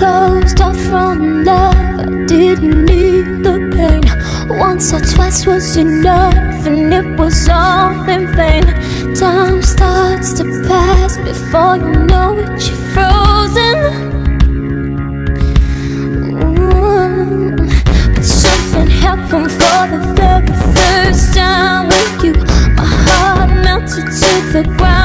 closed off from love. I didn't need the pain. Once or twice was enough, and it was all in vain. Time starts to pass, before you know it, you're frozen. But something happened for the very first time with you. My heart melted to the ground.